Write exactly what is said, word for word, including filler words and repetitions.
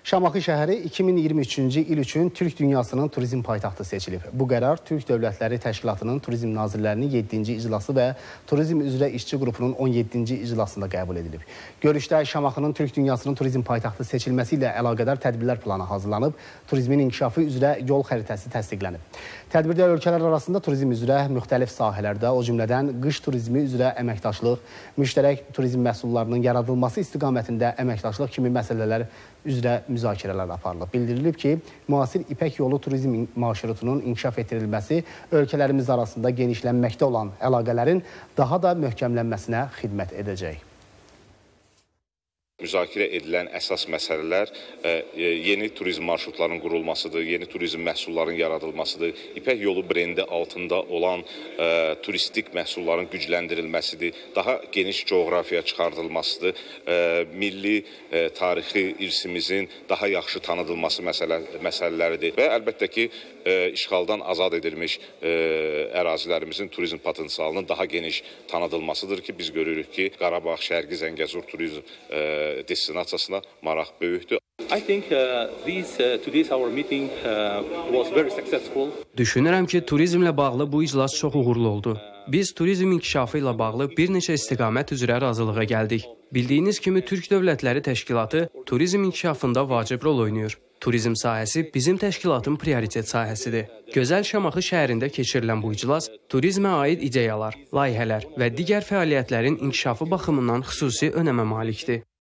Şamaxı şəhəri iki min iyirmi üçüncü il üçün Türk dünyasının turizm paytaxtı seçilib. Bu qərar Türk Dövlətləri Təşkilatının Turizm Nazirlərinin yeddinci iclası və Turizm üzrə işçi qrupunun on yeddinci iclasında qəbul edilib. Görüşdə Şamaxının Türk dünyasının turizm paytaxtı seçilməsi ilə əlaqədar tədbirlər planı hazırlanıb, turizmin inkişafı üzrə yol xəritəsi təsdiqlənib. Tədbirdə ölkələr arasında turizm üzrə müxtəlif sahələrdə, o cümlədən qış turizmi üzrə əməkdaşlıq, müştərək turizm məhsullarının yaradılması istiqamətində əməkdaşlıq kimi məsələlər üzrə müzakirələr aparılıb. Bildirilib ki, müasir İpək yolu turizm marşrutunun inkişaf etdirilməsi ölkələrimiz arasında genişlənməkdə olan əlaqələrin daha da möhkəmlənməsinə xidmət edəcək. Müzakirə edilən əsas məsələlər yeni turizm marşrutlarının qurulmasıdır, yeni turizm məhsullarının yaradılmasıdır, İpək yolu brendi altında olan e, turistik məhsulların gücləndirilməsidir, daha geniş coğrafiya çıxardılmasıdır, e, milli e, tarixi irsimizin daha yaxşı tanıdılması məsələ, məsələləridir və əlbəttə ki, e, işğaldan azad edilmiş e, ərazilərimizin turizm potensialının daha geniş tanıdılmasıdır ki, biz görürük ki, Qarabağ, Şərqi Zəngəzur turizm e, destinasiyasına maraq böyükdür. I think uh, this uh, today's our meeting uh, was very successful. Düşünürəm ki, turizmlə bağlı bu iclas çox uğurlu oldu. Biz turizm inkişafı ilə bağlı bir neçə istiqamət üzrə razılığa gəldik. Bildiyiniz kimi Türk Dövlətləri Təşkilatı turizm inkişafında vacib rol oynayır. Turizm sahəsi bizim təşkilatın prioritet sahəsidir. Gözəl Şamaxı şəhərində keçirilən bu iclas turizmə aid ideyalar, layihələr və digər fəaliyyətlərin inkişafı baxımından xüsusi önəmə malikdir.